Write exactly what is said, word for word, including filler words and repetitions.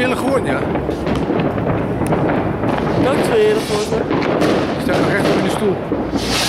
eerlijk geworden, ja? Dat is weer eerlijk geworden. Ik sta nog recht op in de stoel.